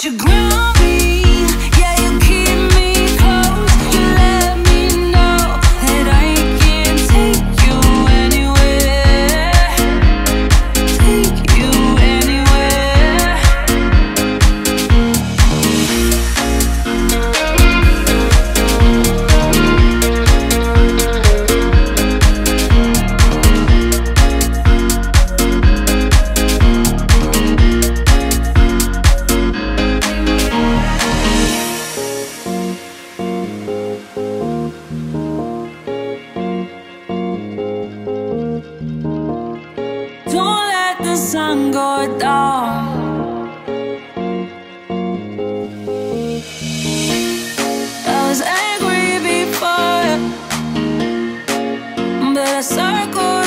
You ground me, yeah, you keep me close. You let me know that I can take you anywhere. Take you anywhere. Don't let the sun go down. I was angry before, but I circled